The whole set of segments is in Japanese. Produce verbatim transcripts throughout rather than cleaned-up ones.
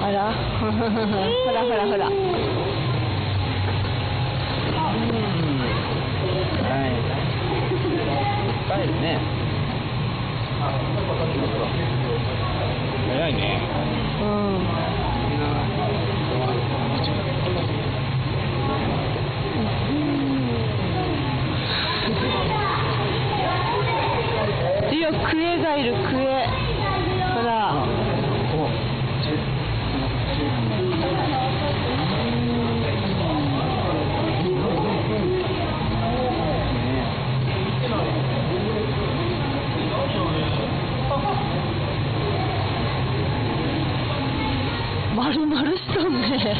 あらほらほらほら。 はい。いっぱいいるね。早いね。 うん。いや、クエがいる、クエ。ほら。丸々しとんね。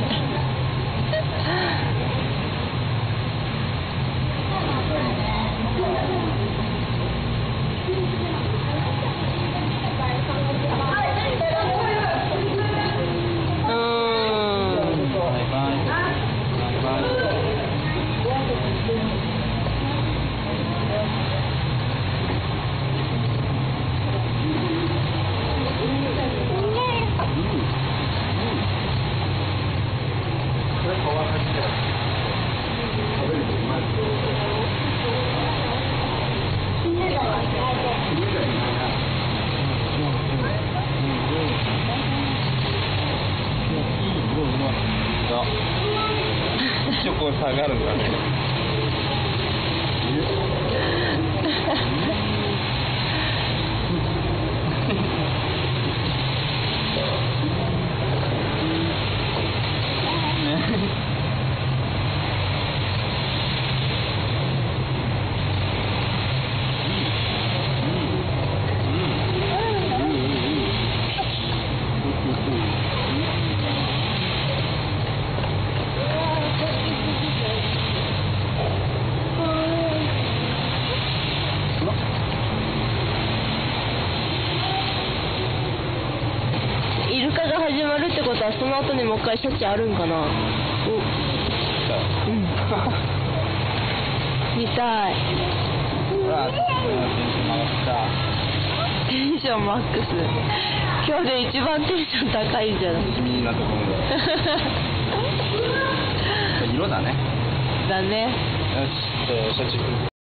一応こう下がるんだね。 イルカが始まるってことはその後にもう一回シャチあるんかな。お、うん。見たい。 ほら、 テンションマックス。今日で一番テンション高いじゃん。 みんなところで。色だね。 だね。 よし、シャチ。